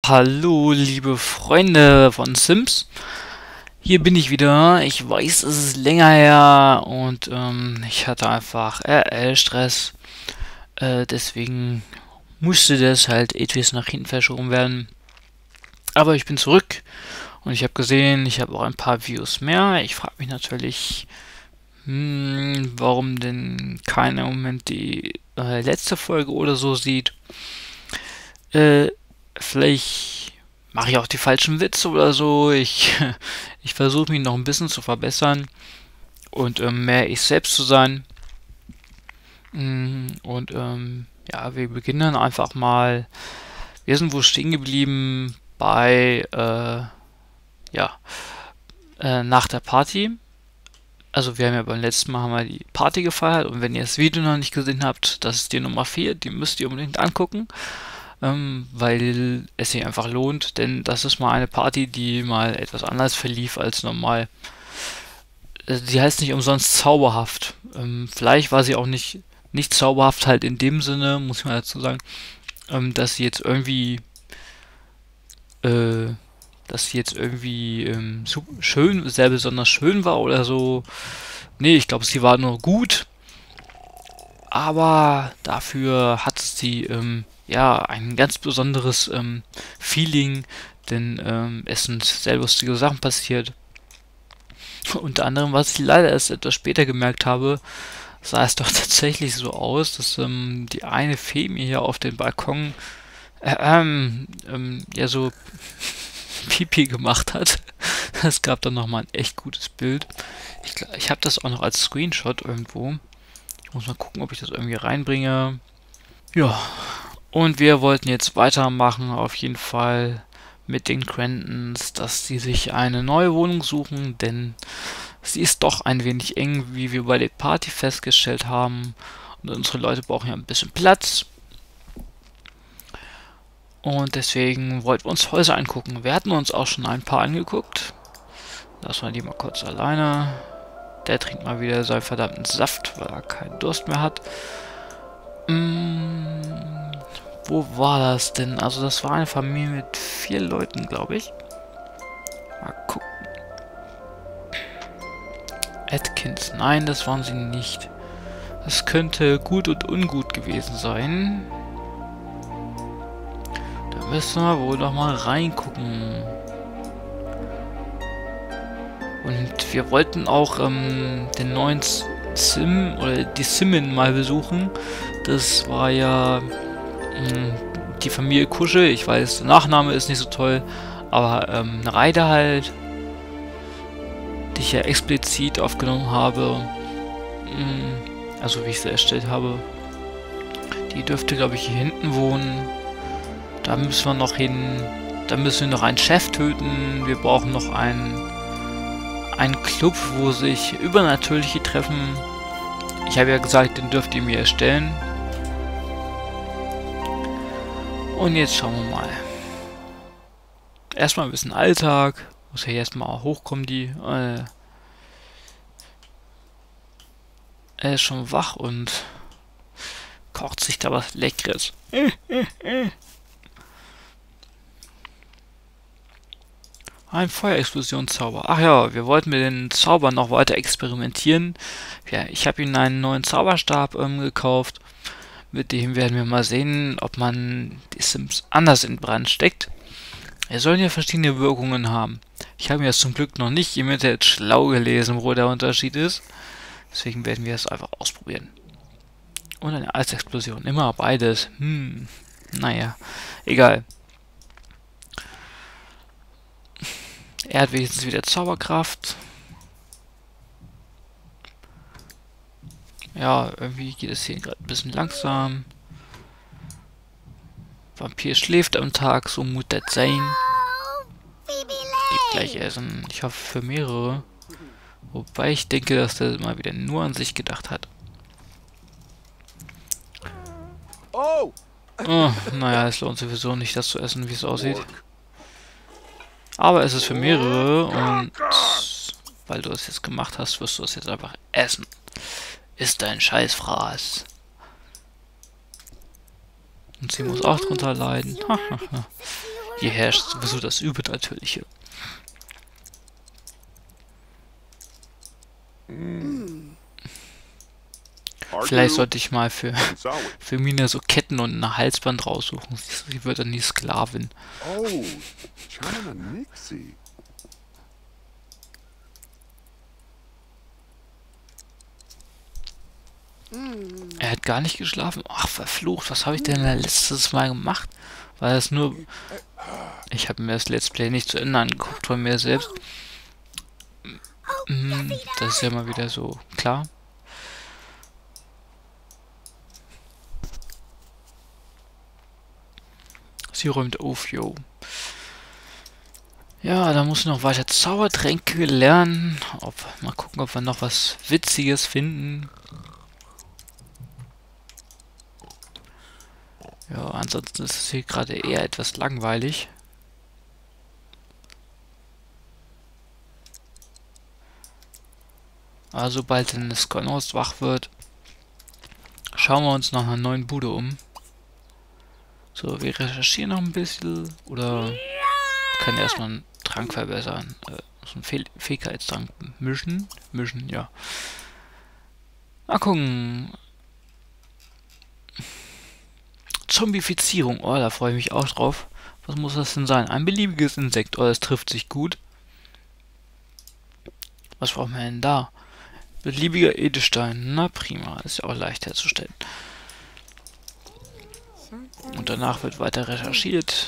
Hallo, liebe Freunde von Sims. Hier bin ich wieder. Ich weiß, es ist länger her und ich hatte einfach RL-Stress. Deswegen musste das halt etwas nach hinten verschoben werden. Aber ich bin zurück und ich habe gesehen, ich habe auch ein paar Views mehr. Ich frage mich natürlich, warum denn keiner im Moment die letzte Folge oder so sieht. Äh, Vielleicht mache ich auch die falschen Witze oder so. Ich versuche mich noch ein bisschen zu verbessern und mehr ich selbst zu sein. Und ja, wir beginnen einfach mal. Wir sind wo stehen geblieben bei, ja, nach der Party. Also wir haben ja beim letzten Mal haben wir die Party gefeiert und wenn ihr das Video noch nicht gesehen habt, das ist die Nummer 4, die müsst ihr unbedingt angucken. Weil es sich einfach lohnt, denn das ist mal eine Party, die mal etwas anders verlief als normal. Sie heißt nicht umsonst zauberhaft. Vielleicht war sie auch nicht zauberhaft halt in dem Sinne, muss ich mal dazu sagen, dass sie jetzt irgendwie, äh, schön, sehr besonders schön war oder so. Nee, ich glaube, sie war nur gut, aber dafür hat sie ja ein ganz besonderes Feeling, denn es sind sehr lustige Sachen passiert. Unter anderem, was ich leider erst etwas später gemerkt habe, sah es doch tatsächlich so aus, dass die eine Fee mir hier auf den Balkon ja so Pipi gemacht hat. Es gab dann nochmal ein echt gutes Bild. Ich habe das auch noch als Screenshot irgendwo. Ich muss mal gucken, ob ich das irgendwie reinbringe. Ja, und wir wollten jetzt weitermachen, auf jeden Fall mit den Crentons, dass sie sich eine neue Wohnung suchen, denn sie ist doch ein wenig eng, wie wir bei der Party festgestellt haben. Und unsere Leute brauchen ja ein bisschen Platz. Und deswegen wollten wir uns Häuser angucken. Wir hatten uns auch schon ein paar angeguckt. Lassen wir die mal kurz alleine. Der trinkt mal wieder seinen verdammten Saft, weil er keinen Durst mehr hat. Wo war das denn? Also das war eine Familie mit 4 Leuten, glaube ich. Mal gucken. Atkins. Nein, das waren sie nicht. Das könnte gut und ungut gewesen sein. Da müssen wir wohl noch mal reingucken. Und wir wollten auch den neuen Sim oder die Simmen mal besuchen. Das war ja die Familie Kusche. Ich weiß, der Nachname ist nicht so toll, aber eine Reide halt, die ich ja explizit aufgenommen habe. Also wie ich sie erstellt habe. Die dürfte, glaube ich, hier hinten wohnen. Da müssen wir noch hin. Da müssen wir noch einen Chef töten. Wir brauchen noch einen Club, wo sich Übernatürliche treffen. Ich habe ja gesagt, den dürft ihr mir erstellen. Und jetzt schauen wir mal. Erstmal ein bisschen Alltag. Muss ja erstmal hochkommen, die. Er ist schon wach und kocht sich da was Leckeres. Ein Feuerexplosionszauber. Ach ja, wir wollten mit den Zaubern noch weiter experimentieren. Ja, ich habe ihm einen neuen Zauberstab gekauft. Mit dem werden wir mal sehen, ob man die Sims anders in Brand steckt. Er soll ja verschiedene Wirkungen haben. Ich habe mir das zum Glück noch nicht im Internet schlau gelesen, wo der Unterschied ist. Deswegen werden wir es einfach ausprobieren. Und eine Eisexplosion. Immer beides. Naja, egal. Er hat wenigstens wieder Zauberkraft. Ja, irgendwie geht es hier gerade ein bisschen langsam. Vampir schläft am Tag, so muss das sein. Gibt gleich essen. Ich hoffe für mehrere. Wobei ich denke, dass der mal wieder nur an sich gedacht hat. Oh, naja, es lohnt sowieso nicht, das zu essen, wie es aussieht. Aber es ist für mehrere und weil du es jetzt gemacht hast, wirst du es jetzt einfach essen. Ist dein Scheißfraß. Und sie muss auch drunter leiden. Hier herrscht sowieso das Übernatürliche. Vielleicht sollte ich mal für Mina so Ketten und ein Halsband raussuchen. Sie wird dann die Sklavin. Oh, China Nixie. Er hat gar nicht geschlafen. Ach, verflucht. Was habe ich denn letztes Mal gemacht? War das nur... Ich habe mir das Let's Play nicht zu Ende angeguckt von mir selbst. Das ist ja mal wieder so klar. Sie räumt auf, yo. Ja, da muss noch weiter Zaubertränke lernen. Mal gucken, ob wir noch was Witziges finden. Ja, ansonsten ist es hier gerade eher etwas langweilig. Aber sobald dann das Skonnhaus wach wird, schauen wir uns nach einer neuen Bude um. So, wir recherchieren noch ein bisschen. Oder können erstmal einen Trank verbessern. So einen Fähigkeitstrank mischen. Mischen, ja. Mal gucken. Zombifizierung. Oh, da freue ich mich auch drauf. Was muss das denn sein? Ein beliebiges Insekt. Oh, das trifft sich gut. Was brauchen wir denn da? Beliebiger Edelstein. Na prima. Ist ja auch leicht herzustellen. Und danach wird weiter recherchiert.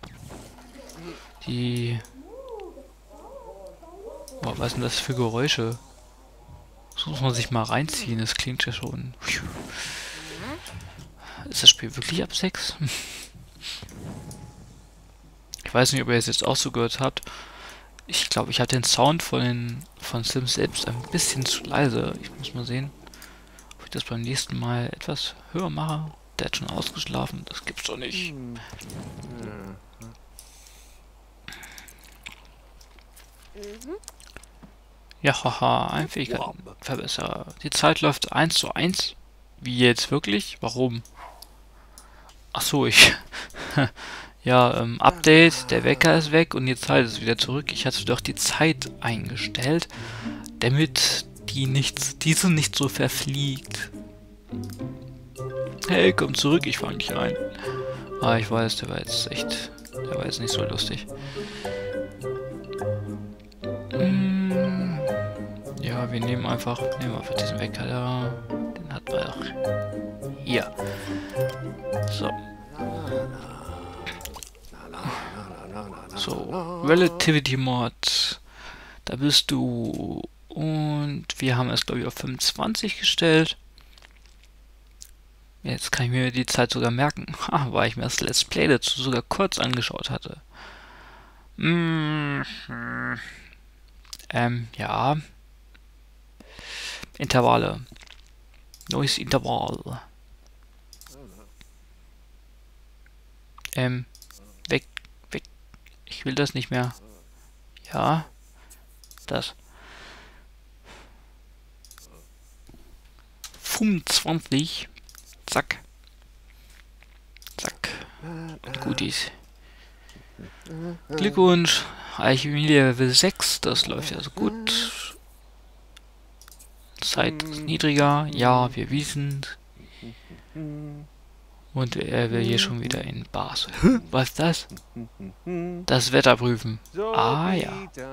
Boah, was sind das für Geräusche? Das muss man sich mal reinziehen. Das klingt ja schon... Ist das Spiel wirklich ab 6? Ich weiß nicht, ob ihr es jetzt auch so gehört habt. Ich glaube, ich habe den Sound von Sims selbst ein bisschen zu leise. Ich muss mal sehen, ob ich das beim nächsten Mal etwas höher mache. Der hat schon ausgeschlafen. Das gibt's doch nicht. Ja, haha, ein Fähigkeitenverbesserer. Die Zeit läuft 1:1. Wie jetzt wirklich? Warum? Ach so, ja, Update, der Wecker ist weg und die Zeit ist wieder zurück. Ich hatte doch die Zeit eingestellt, damit diese nicht so verfliegt. Hey, komm zurück, ich fange dich ein. Ah, ich weiß, der war jetzt nicht so lustig. Ja, wir nehmen einfach diesen Wecker da. Den hat man auch hier. So. So, Relativity Mod. Da bist du. Und wir haben es, glaube ich, auf 25 gestellt. Jetzt kann ich mir die Zeit sogar merken. Weil ich mir das Let's Play dazu sogar kurz angeschaut hatte. Ja. Intervalle. Neues Intervall. Weg. Ich will das nicht mehr. Ja. Das. 25. Zack. Zack. Und gut ist. Glückwunsch. Alchemie Level 6. Das läuft ja so gut. Zeit ist niedriger. Ja, wir wissen. Und er will hier schon wieder in Bars. Was ist das? Das Wetter prüfen. Ah ja.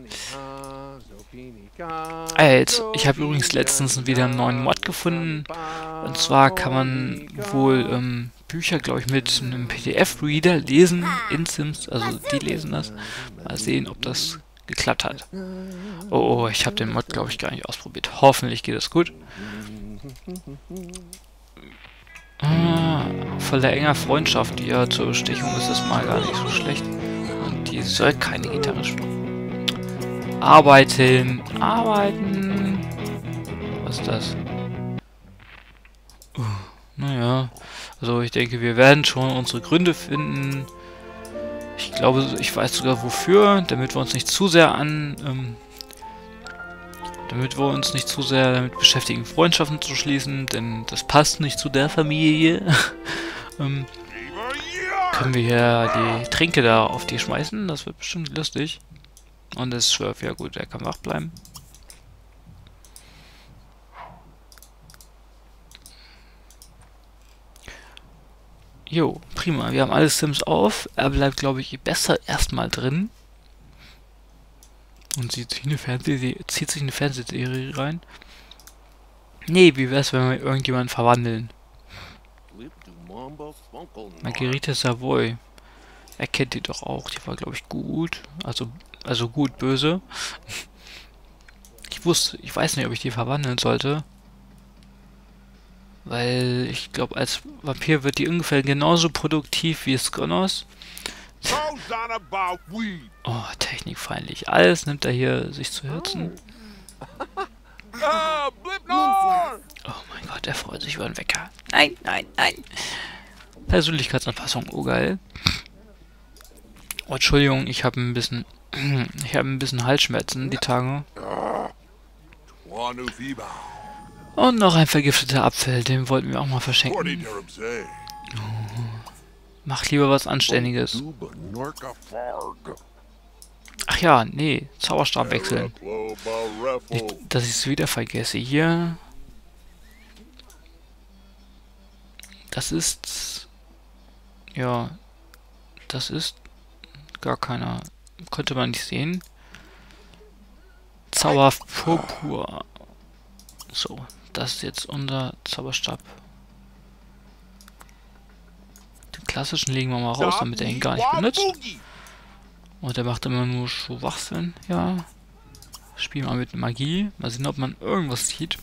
Ich habe übrigens letztens wieder einen neuen Mod gefunden. Und zwar kann man wohl Bücher, glaube ich, mit einem PDF-Reader lesen in Sims. Also die lesen das. Mal sehen, ob das geklappt hat. Oh, ich habe den Mod, glaube ich, gar nicht ausprobiert. Hoffentlich geht es gut. Voller enger Freundschaft, ja, zur Bestechung ist das mal gar nicht so schlecht. Und die soll keine Gitarre spielen. Arbeiten. Was ist das? Naja, also ich denke, wir werden schon unsere Gründe finden. Ich glaube, ich weiß sogar wofür, damit wir uns nicht zu sehr damit beschäftigen, Freundschaften zu schließen, denn das passt nicht zu der Familie. Können wir hier die Tränke da auf die schmeißen? Das wird bestimmt lustig. Und das Schwerf, ja gut, der kann wach bleiben. Jo, prima. Wir haben alle Sims auf. Er bleibt, glaube ich, besser erstmal drin. Und zieht sich eine Fernsehserie rein. Nee, wie wär's, wenn wir irgendjemanden verwandeln? Marguerite Savoy. Er kennt die doch auch. Die war, glaube ich, gut. Also gut, böse. Ich weiß nicht, ob ich die verwandeln sollte. Weil ich glaube, als Vampir wird die ungefähr genauso produktiv wie Skonos. Oh, technikfeindlich. Alles nimmt er hier sich zu Herzen. Oh mein Gott, er freut sich über den Wecker. Nein, nein, nein. Persönlichkeitsanpassung, oh geil. Oh, Entschuldigung, ich habe ein bisschen Halsschmerzen die Tage. Und noch ein vergifteter Apfel, den wollten wir auch mal verschenken. Oh. Mach lieber was Anständiges. Ach ja, nee, Zauberstab wechseln. Nicht, dass ich es wieder vergesse. Hier. Das ist... Ja. Das ist... Gar keiner. Konnte man nicht sehen. Zauberhaft Purpur. So, das ist jetzt unser Zauberstab. Den klassischen legen wir mal raus, damit er ihn gar nicht benutzt. Und der macht immer nur Schwachsinn. Ja. Spielen wir mit Magie. Mal sehen, ob man irgendwas sieht.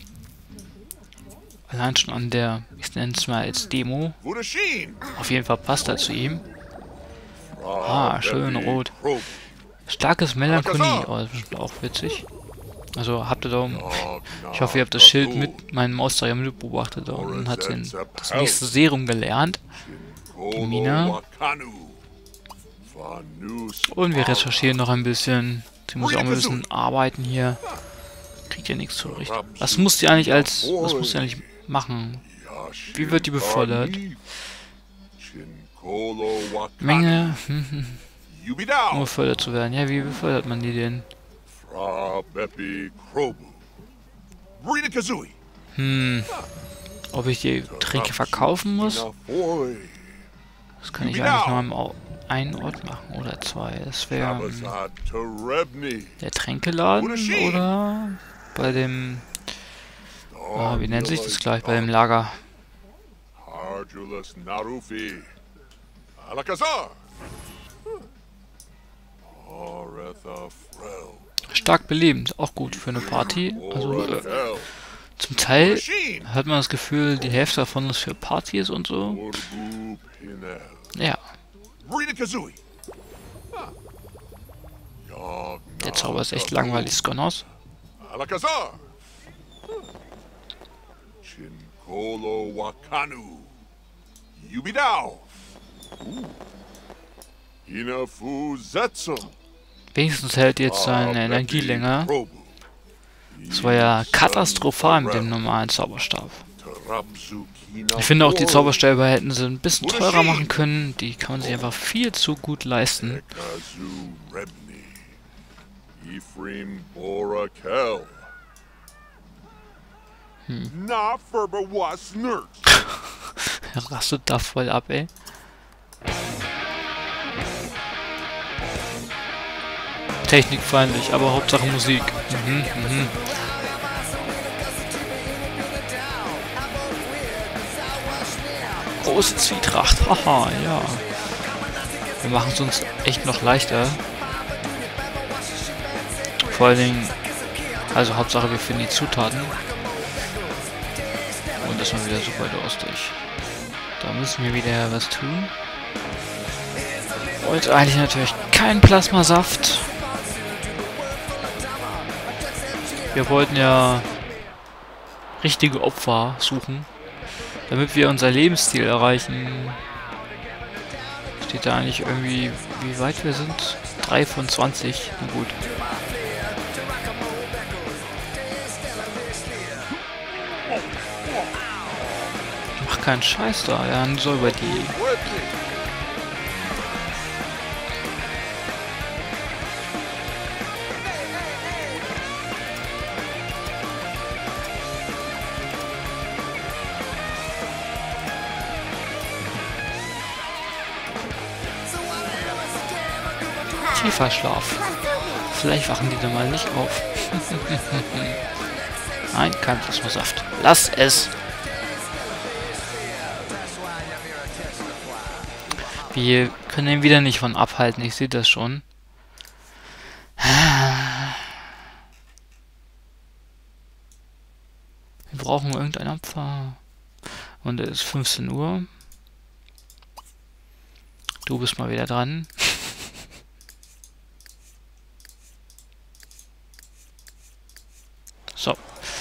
Allein schon an der, ich nenne es mal als Demo. Auf jeden Fall passt er zu ihm. Ah, schön rot. Starkes Melancholie. Oh, das ist bestimmt auch witzig. Also habt ihr da... Ich hoffe, ihr habt das Schild mit meinem Australier mit beobachtet und hat das nächste Serum gelernt. Die Mina. Und wir recherchieren noch ein bisschen. Sie muss ja auch ein bisschen arbeiten hier. Kriegt ja nichts zurecht. Was muss die eigentlich machen? Wie wird die befördert? Menge, um befördert zu werden. Ja, wie befördert man die denn? Ob ich die Tränke verkaufen muss? Das kann ich eigentlich nur am einen Ort machen oder zwei. Das wäre der Tränkeladen oder bei dem... wie nennt sich das gleich? Bei dem Lager. Stark belebend, auch gut für eine Party. Also zum Teil hat man das Gefühl, die Hälfte davon ist für Partys und so. Ja. Der Zauber ist echt langweilig, Skonos. Wenigstens hält jetzt seine Energie länger. Das war ja katastrophal mit dem normalen Zauberstab. Ich finde auch, die Zauberstäbe hätten sie ein bisschen teurer machen können. Die kann man sich einfach viel zu gut leisten. Er rastet da voll ab, ey. Technikfeindlich, aber Hauptsache Musik. Große Zwietracht, haha, ja. Wir machen es uns echt noch leichter. Vor allen Dingen, also Hauptsache wir finden die Zutaten. Und das ist wieder super durstig. Da müssen wir wieder was tun. Und eigentlich natürlich kein Plasmasaft. Wir wollten ja richtige Opfer suchen, damit wir unser Lebensstil erreichen. Steht da eigentlich irgendwie, wie weit wir sind? 3 von 20. Na gut. Ach keinen Scheiß da. Ja, dann soll bei die. Tiefer Schlaf. Vielleicht wachen die dann mal nicht auf. Nein, kein Plasmasaft. Lass es! Wir können ihn wieder nicht von abhalten, ich sehe das schon. Wir brauchen irgendein Opfer. Und es ist 15 Uhr. Du bist mal wieder dran. So.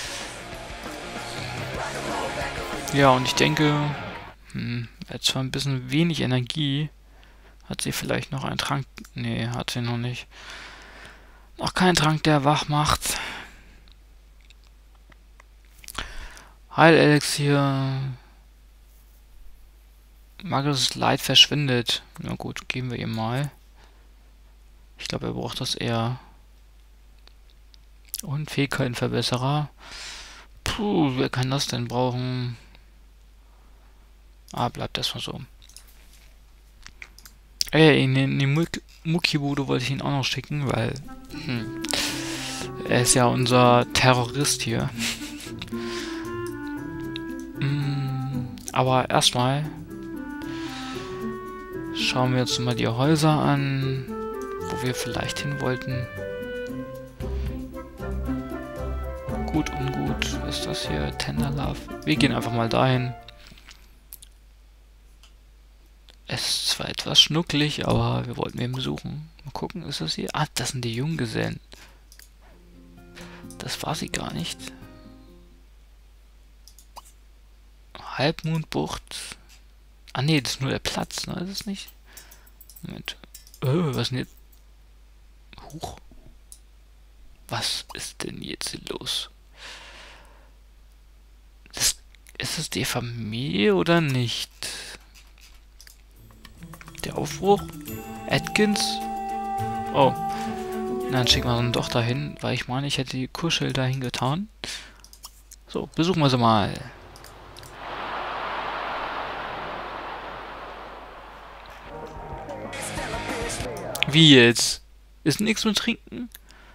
Ja, und ich denke, er hat zwar ein bisschen wenig Energie. Hat sie vielleicht noch einen Trank? Nee, hat sie noch nicht. Noch keinen Trank, der wach macht. Heilelixier. Magisches Leid verschwindet. Na gut, geben wir ihm mal. Ich glaube, er braucht das eher. Und Fähigkeitenverbesserer. Puh, wer kann das denn brauchen? Ah, bleibt erstmal so. In die Muckibude wollte ich ihn auch noch schicken, weil er ist ja unser Terrorist hier. Aber erstmal schauen wir uns mal die Häuser an, wo wir vielleicht hin wollten. Gut, ungut. Was ist das hier? Tender Love. Wir gehen einfach mal dahin. Es ist zwar etwas schnucklig, aber wir wollten ihn besuchen. Mal gucken, ist das hier? Ah, das sind die Junggesellen. Das war sie gar nicht. Halbmondbucht. Ah ne, das ist nur der Platz, ne? Ist es nicht? Moment. Was ist denn jetzt? Huch. Was ist denn jetzt hier los? Ist es die Familie oder nicht? Der Aufbruch? Atkins? Oh. Dann schicken wir dann doch dahin, weil ich meine, ich hätte die Kuschel dahin getan. So, besuchen wir sie mal. Wie jetzt? Ist nichts mit Trinken?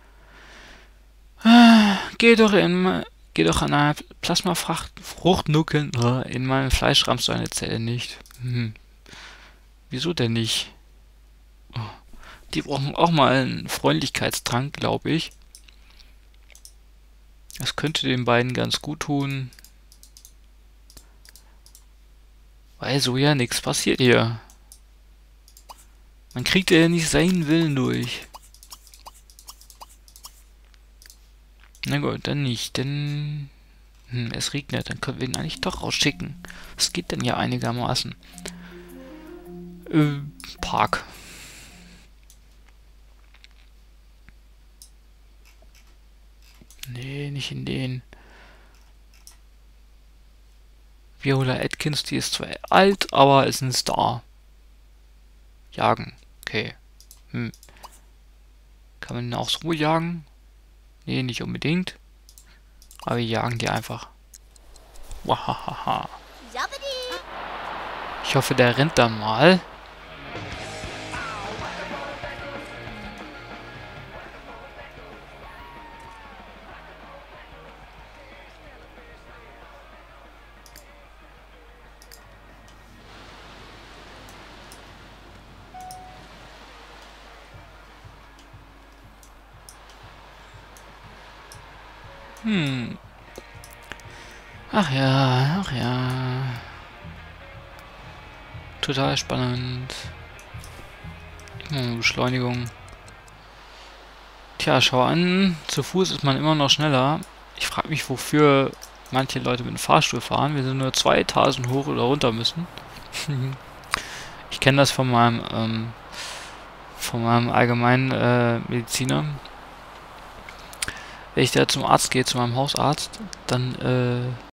Geh doch an einer Plasmafrucht nuckeln. In meinem Fleisch rammst du eine Zelle nicht. Wieso denn nicht? Oh. Die brauchen auch mal einen Freundlichkeitstrank, glaube ich. Das könnte den beiden ganz gut tun. Weil so ja nichts passiert hier. Man kriegt ja nicht seinen Willen durch. Na gut, dann nicht, denn es regnet, dann können wir ihn eigentlich doch rausschicken. Das geht denn ja einigermaßen. Park. Nee, nicht in den. Viola Atkins, die ist zwar alt, aber ist ein Star. Jagen. Okay. Kann man den auch so jagen? Nee, nicht unbedingt. Aber wir jagen die einfach. Wahahaha. Ich hoffe, der rennt dann mal. Ach ja, ach ja. Total spannend. Beschleunigung. Tja, schau an. Zu Fuß ist man immer noch schneller. Ich frage mich, wofür manche Leute mit dem Fahrstuhl fahren. Wir sind nur 2 Etagen hoch oder runter müssen. Ich kenne das von meinem allgemeinen Mediziner. Wenn ich da zum Arzt gehe, zu meinem Hausarzt, dann